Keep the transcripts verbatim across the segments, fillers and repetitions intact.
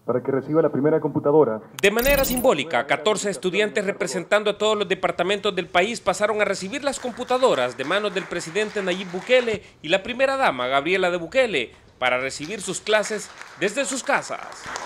para que reciba la primera computadora. De manera simbólica, catorce estudiantes representando a todos los departamentos del país pasaron a recibir las computadoras de manos del presidente Nayib Bukele y la primera dama Gabriela de Bukele para recibir sus clases desde sus casas.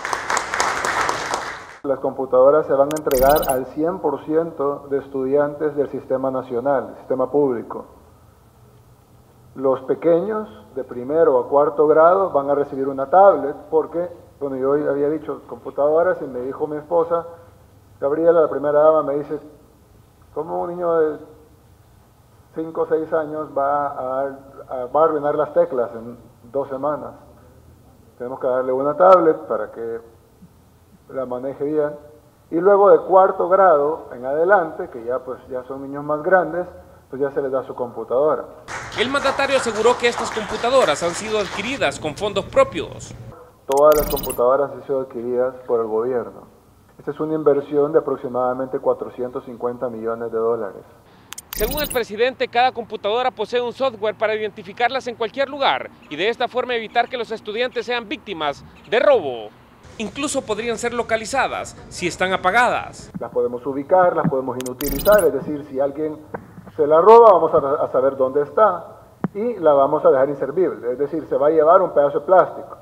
Las computadoras se van a entregar al cien por ciento de estudiantes del sistema nacional, del sistema público. Los pequeños, de primero a cuarto grado, van a recibir una tablet porque, bueno, yo había dicho computadoras y me dijo mi esposa, Gabriela, la primera dama, me dice, ¿cómo un niño de cinco o seis años va a, a, va a arruinar las teclas en dos semanas? Tenemos que darle una tablet para que la maneje bien. Y luego de cuarto grado en adelante, que ya, pues, ya son niños más grandes, pues ya se les da su computadora. El mandatario aseguró que estas computadoras han sido adquiridas con fondos propios. Todas las computadoras han sido adquiridas por el gobierno. Esta es una inversión de aproximadamente cuatrocientos cincuenta millones de dólares. Según el presidente, cada computadora posee un software para identificarlas en cualquier lugar y de esta forma evitar que los estudiantes sean víctimas de robo. Incluso podrían ser localizadas si están apagadas. Las podemos ubicar, las podemos inutilizar, es decir, si alguien se la roba, vamos a, a saber dónde está y la vamos a dejar inservible, es decir, se va a llevar un pedazo de plástico.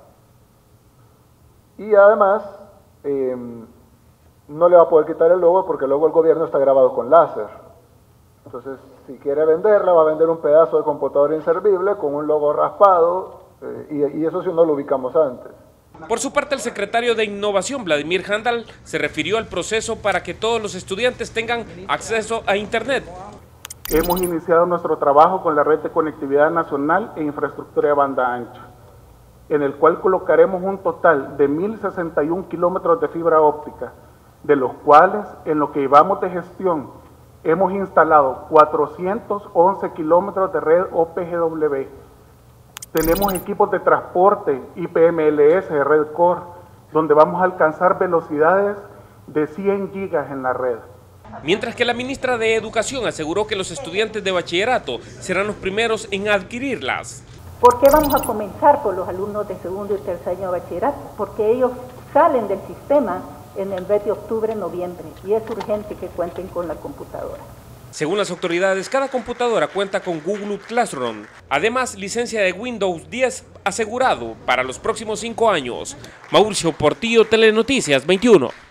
Y además, eh, no le va a poder quitar el logo porque luego el gobierno está grabado con láser. Entonces, si quiere venderla, va a vender un pedazo de computadora inservible con un logo raspado, eh, y, y eso sí no lo ubicamos antes. Por su parte, el secretario de Innovación, Vladimir Handal, se refirió al proceso para que todos los estudiantes tengan acceso a Internet. Hemos iniciado nuestro trabajo con la Red de Conectividad Nacional e Infraestructura de Banda Ancha, en el cual colocaremos un total de mil sesenta y un kilómetros de fibra óptica, de los cuales, en lo que llevamos de gestión, hemos instalado cuatrocientos once kilómetros de red O P G W. Tenemos equipos de transporte I P M L S de Red Core, donde vamos a alcanzar velocidades de cien gigas en la red. Mientras que la ministra de Educación aseguró que los estudiantes de bachillerato serán los primeros en adquirirlas. ¿Por qué vamos a comenzar por los alumnos de segundo y tercer año de bachillerato? Porque ellos salen del sistema en el mes de octubre, noviembre, y es urgente que cuenten con la computadora. Según las autoridades, cada computadora cuenta con Google Classroom. Además, licencia de Windows diez asegurado para los próximos cinco años. Mauricio Portillo, Telenoticias veintiuno.